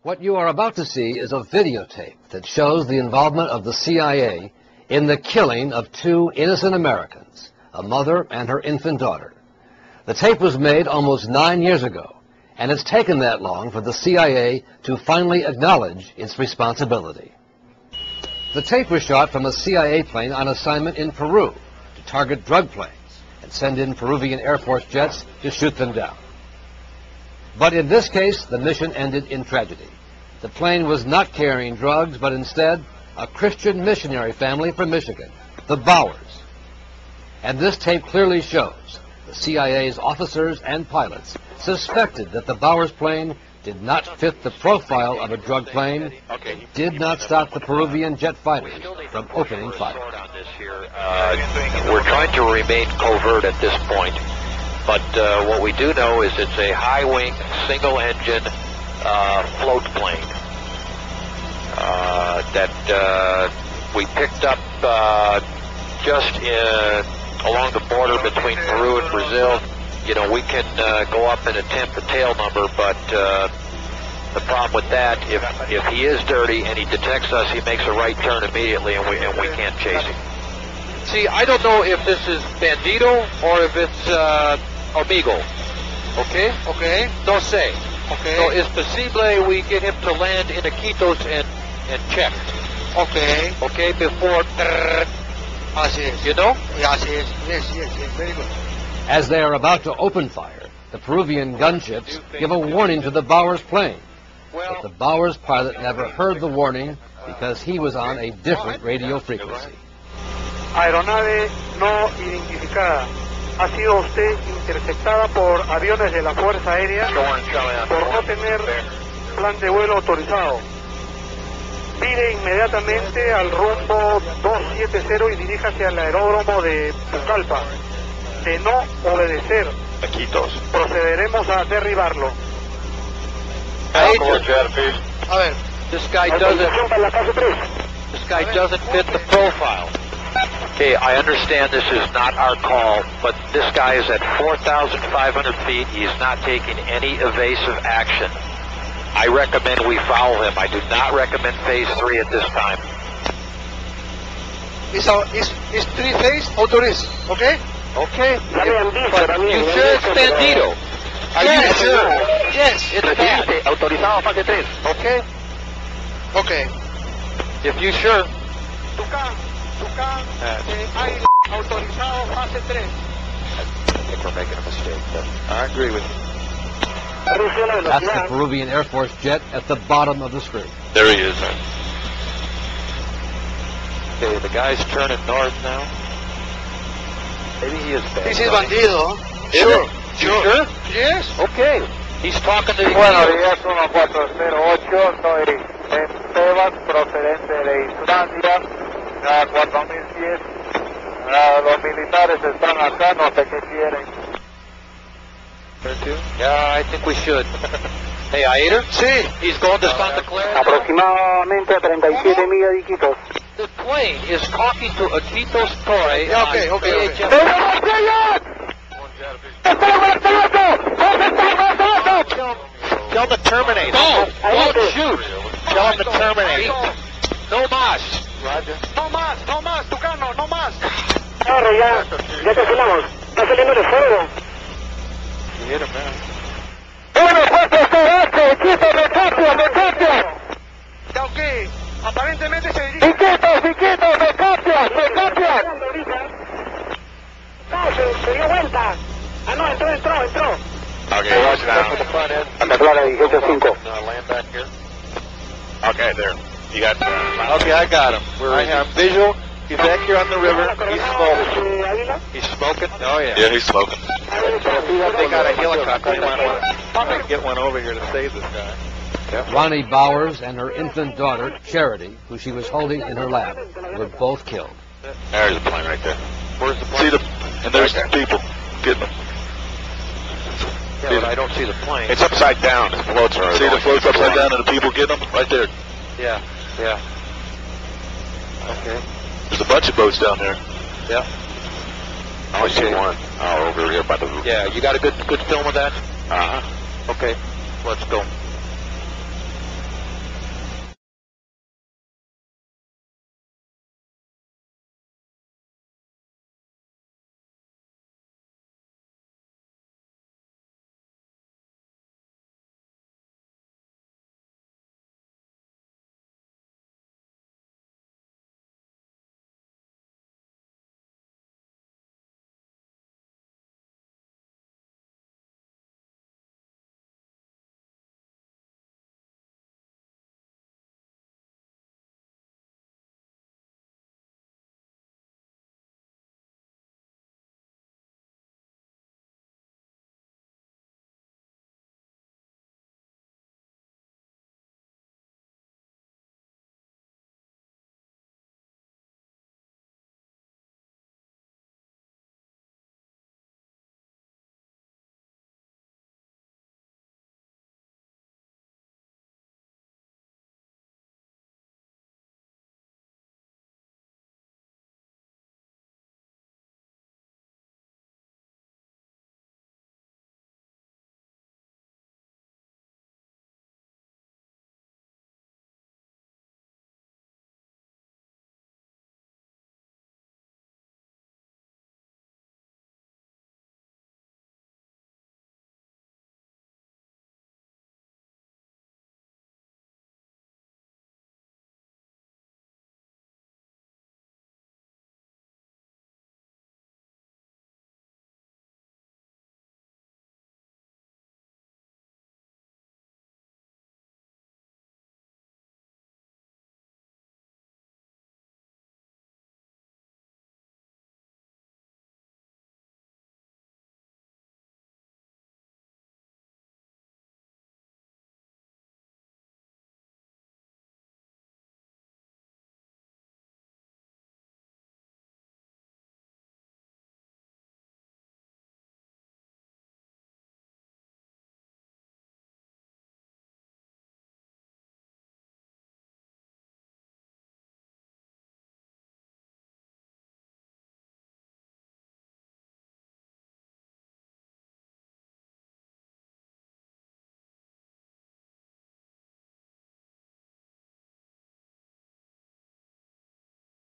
What you are about to see is a videotape that shows the involvement of the CIA in the killing of two innocent Americans, a mother and her infant daughter. The tape was made almost 9 years ago, and it's taken that long for the CIA to finally acknowledge its responsibility. The tape was shot from a CIA plane on assignment in Peru to target drug planes and send in Peruvian Air Force jets to shoot them down. But in this case, the mission ended in tragedy. The plane was not carrying drugs, but instead a Christian missionary family from Michigan, the Bowers. And this tape clearly shows the CIA's officers and pilots suspected that the Bowers plane did not fit the profile of a drug plane, did not stop the Peruvian jet fighters from opening fire. We're trying to remain covert at this point, but what we do know is it's a high-wing, single-engine float plane that we picked up just along the border between Peru and Brazil. You know, we can go up and attempt the tail number, but the problem with that, if he is dirty and he detects us, he makes a right turn immediately, and we can't chase him. See, I don't know if this is Bandito or if it's Amigo. Okay? Okay. Don't say. Okay. So it's possible we get him to land in Iquitos and check. Okay. Okay, before... Así es. You know? Así es. Yes, very good. As they are about to open fire, the Peruvian gunships give a warning to the Bowers plane. But the Bowers pilot never heard the warning because he was on a different radio frequency. Aeronave no identificada. Ha sido usted interceptada por aviones de la Fuerza Aérea por no tener plan de vuelo autorizado. Vire inmediatamente al rumbo 270 y diríjase al aeródromo de Pucallpa. De no obedecer, procederemos a derribarlo. A ver, this guy doesn't fit the profile. Okay, I understand this is not our call, but this guy is at 4,500 feet. He's not taking any evasive action. I recommend we follow him. I do not recommend phase 3 at this time. It's 3 phase authorized, okay? Okay, but you sure it's Bandito? Are you sure? Yes, it's bad. Autorizado fase 3. Okay? Okay. If you sure. Tucán, hay autorizado fase 3. I think we're making a mistake, but I agree with you. That's the Peruvian Air Force jet at the bottom of the screen. There he is. Okay, the guy's turning north now. Maybe he is bad. This is Bandido. Sure. Sure? Yes. Okay. He's talking to the... Buenos días, 1408. Soy Esteban, procedente de Islandia. 4000 pies. Los militares están acá, no sé qué quieren. Yeah, I think we should. Hey, Aida? Sí. He's going to Santa Clara. Aproximadamente a 37 millas de Iquitos. The plane is talking to Iquitos Torre. Okay. Tell the Terminator. Don't shoot. Tell him to terminate. No más. Roger. No más, Tucano, no más. Ahora ya cancelamos. Está saliendo el fuego. You hit him now. Bueno, fuerte, equipo, recacia. Ya, ok. Aparentemente se dirige. Iquitos, recacia. No, se dio vuelta. Ah, no, entró. Okay, watch now. Santa Clara, 18-5. Land back here. Okay, there. You got... Okay, I got him. I have visual. He's back here on the river. He's smoking. He's smoking? Oh, yeah. Yeah, he's smoking. They got a helicopter. They want to get one over here to save this guy. Yep. Ronnie Bowers and her infant daughter, Charity, who she was holding in her lap, were both killed. There's the plane right there. Where's the plane? See the... And there's the people getting them. Yeah, but I don't see the plane. It's upside down. The floats are... See the floats upside down and the people getting them? Right there. Yeah. Okay. There's a bunch of boats down there. Yeah. I only see one. Oh, over here by the roof. Yeah, you got a good film of that? Uh-huh. Okay, let's go.